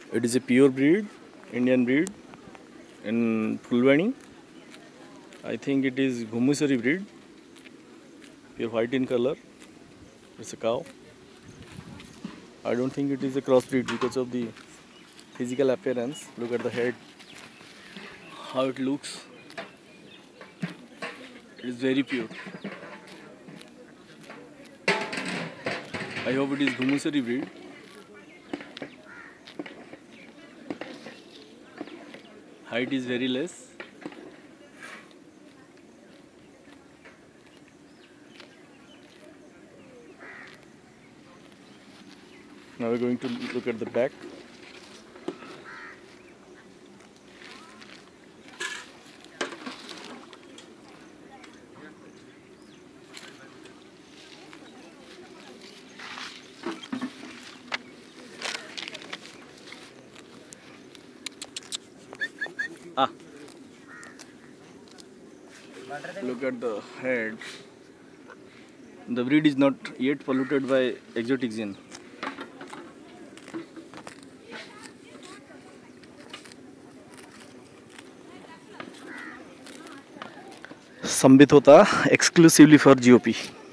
It is a pure breed, Indian breed in Fulwani. I think it is Ghumusari breed, pure white in color. It's a cow. I don't think it is a crossbreed because of the physical appearance. Look at the head, how it looks. It is very pure. I hope it is Ghumusari breed. Height is very less. Now we're going to look at the back. Look at the head. The breed is not yet polluted by exotic gene. Sambit होता exclusively for GOP.